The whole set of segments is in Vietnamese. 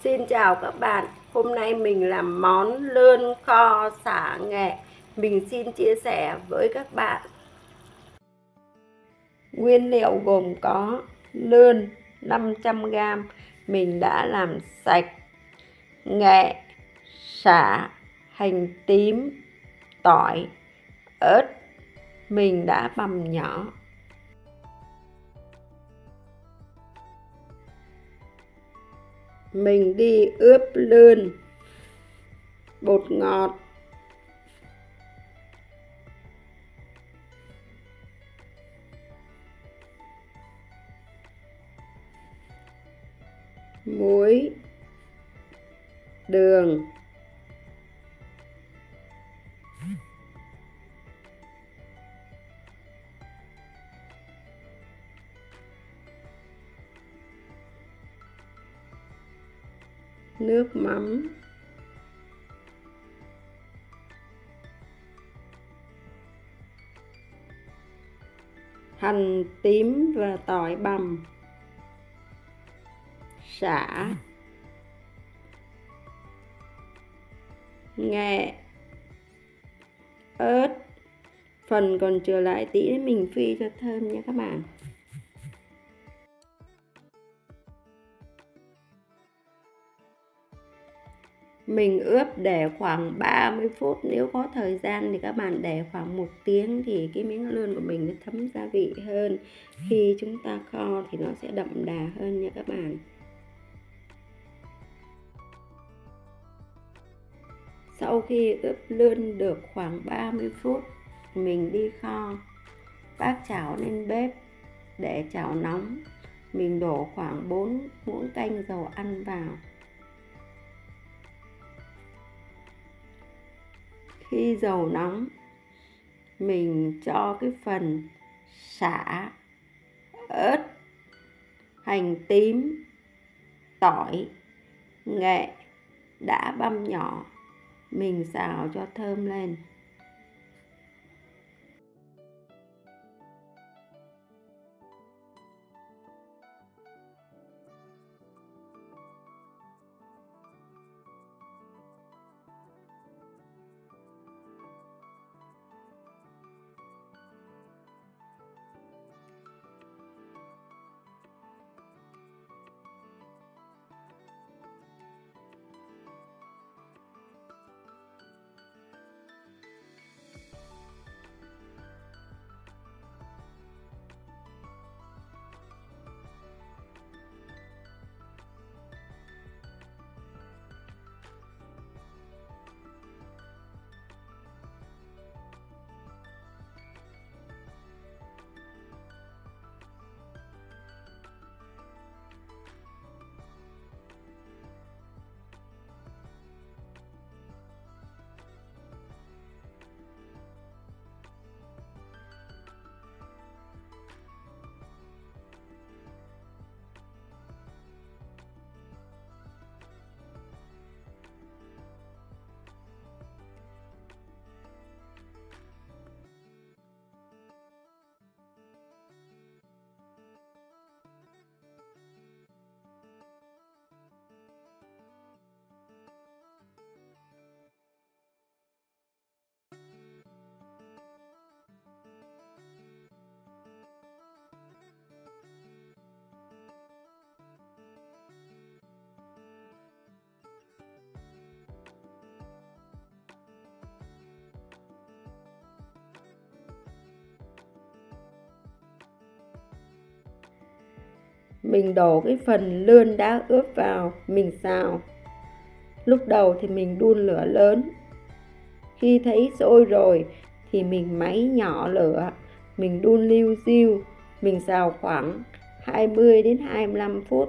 Xin chào các bạn, hôm nay mình làm món lươn kho sả nghệ. Mình xin chia sẻ với các bạn. Nguyên liệu gồm có lươn 500g, mình đã làm sạch, nghệ, sả, hành tím, tỏi, ớt, mình đã bằm nhỏ. Mình đi ướp lươn, bột ngọt, muối, đường, nước mắm, hành tím và tỏi bằm, sả, nghệ, ớt. Phần còn chừa lại tí để mình phi cho thơm nha các bạn. Mình ướp để khoảng 30 phút, nếu có thời gian thì các bạn để khoảng 1 tiếng thì cái miếng lươn của mình nó thấm gia vị hơn. Khi chúng ta kho thì nó sẽ đậm đà hơn nha các bạn. Sau khi ướp lươn được khoảng 30 phút, mình đi kho. Vác chảo lên bếp để chảo nóng. Mình đổ khoảng 4 muỗng canh dầu ăn vào. Khi dầu nóng, mình cho cái phần sả, ớt, hành tím, tỏi, nghệ đã băm nhỏ, mình xào cho thơm lên. Mình đổ cái phần lươn đã ướp vào, mình xào. Lúc đầu thì mình đun lửa lớn. Khi thấy sôi rồi thì mình máy nhỏ lửa, mình đun liu riu, mình xào khoảng 20 đến 25 phút.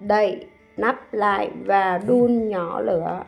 Đậy nắp lại và đun nhỏ lửa.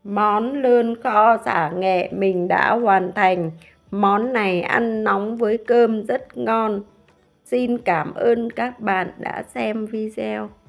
Món lươn kho xả nghệ mình đã hoàn thành. Món này ăn nóng với cơm rất ngon. Xin cảm ơn các bạn đã xem video.